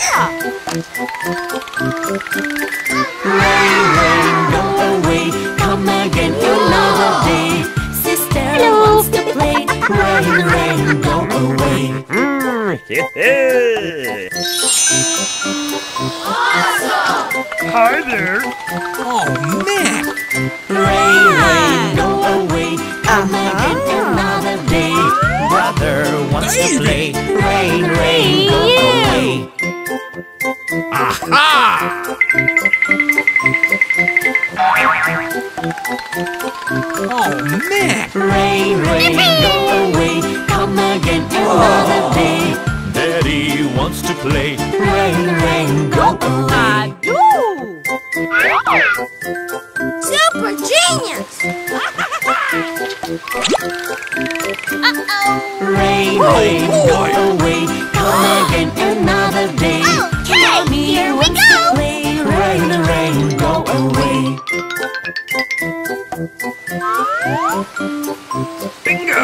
Rain, rain, go away. Come again another day. Sister wants to play. Rain, rain, go away. Hi there. Oh, man. Rain, rain, go away. Come again another day. Brother wants to play. Rain, rain, go away. Aha! Oh, man. Rain, rain, go away. Come again another day. Daddy wants to play. Rain, rain, go away. Super genius! Rain, rain, go away. Come again another day. Okay, Mommy here we wants to go. play. Rain, rain, go away. Bingo!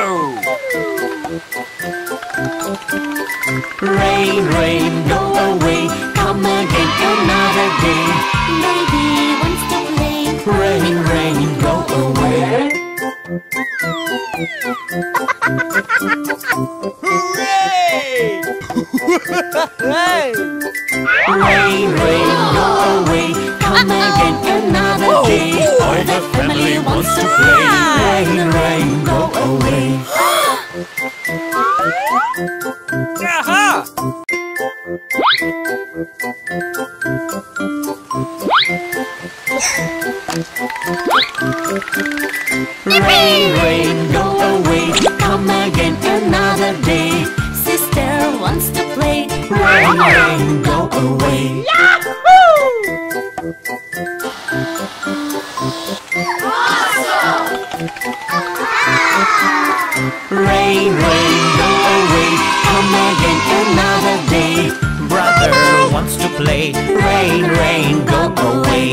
Rain, rain, go away. Come again another day. Baby wants to play. Rain, rain, go away. Rain, rain, go away. Come again another day. All the family wants to play. Rain, rain, go away. Aha! Rain, rain, go away. Come again another day. Sister wants to play. Rain, rain, go away. Rain, rain, go away. Come again another day. Brother wants to play. Rain, rain, go away.